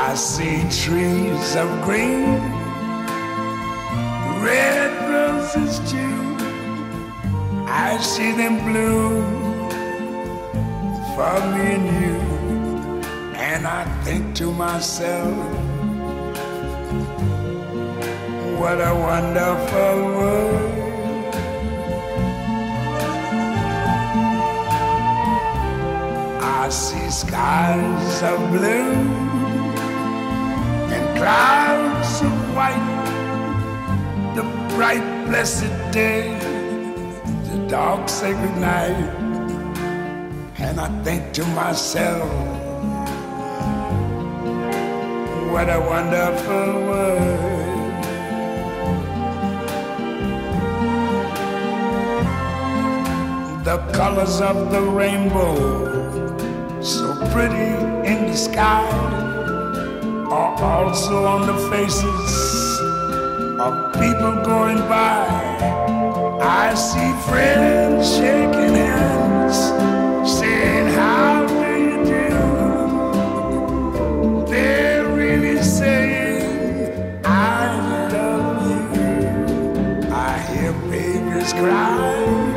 I see trees of green, red roses too. I see them bloom for me and you. And I think to myself, what a wonderful world. I see skies of blue and clouds of white, the bright blessed day, the dark sacred night. And I think to myself, what a wonderful world. The colors of the rainbow, so pretty in the sky, are also on the faces of people going by. I see friends shaking hands, saying, how do you do? They're really saying, I love you. I hear babies cry,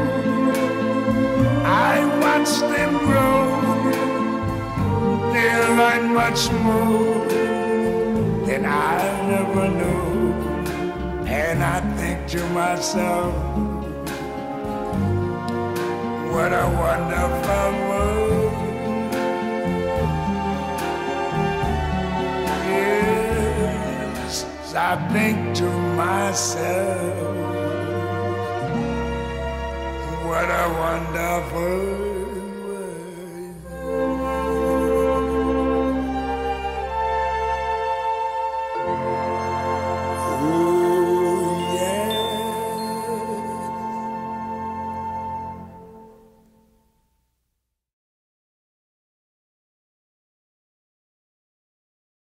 I watch them grow. They'll learn much more than I never knew. And I think to myself, what a wonderful world. Yes, I think to myself, what a wonderful world.